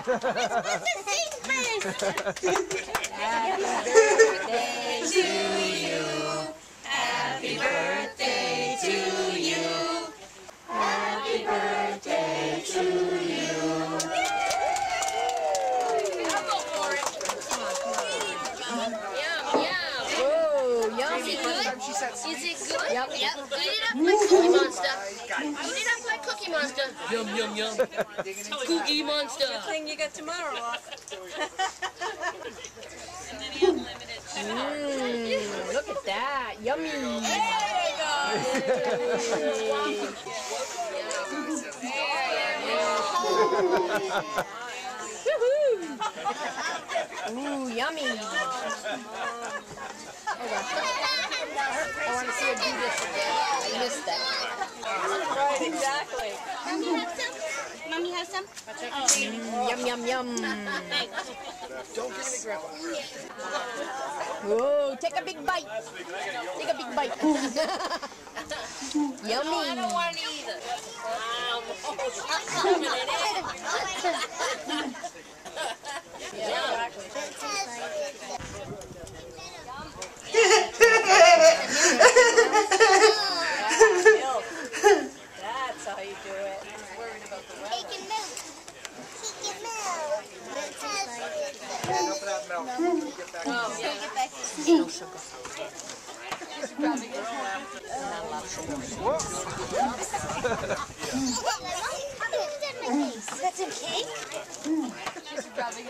supposed to sing first. Happy birthday to you. Happy birthday to you. Happy birthday to you. I'll go for it. Yum, yum. Oh, yummy. Is it good? Is it good? Yep. Yep. Eat it up like Cookie Monster. Eat it up like Cookie Monster. Yum, yum, yum. Cookie Monster. Good thing you got tomorrow off. Look at that. Yummy. There you Ooh, yummy. I want to see her do this again. I missed that. Right, exactly. Mommy have some? Yum, yum, yum. Don't give me grandpa. Whoa, take a big bite. Take a big bite. Yummy. I don't want it either. That's how you do it. Take your milk. Take your milk. Enough of that milk. Get back. Take it back. No sugar. That's a cake? You're dropping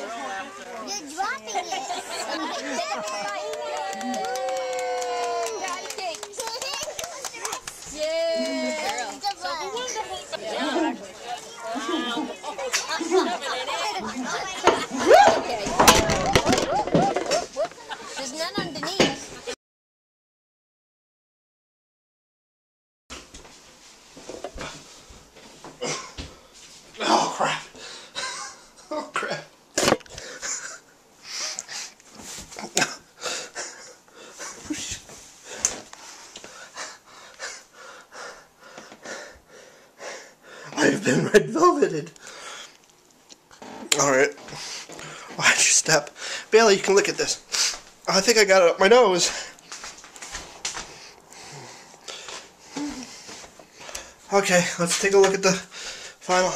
There's none underneath. Oh crap. Oh crap. I've been red velveted. Alright. Watch your step. Bailey, you can look at this. I think I got it up my nose. Okay, let's take a look at the final.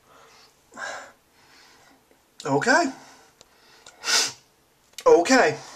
Okay. Okay.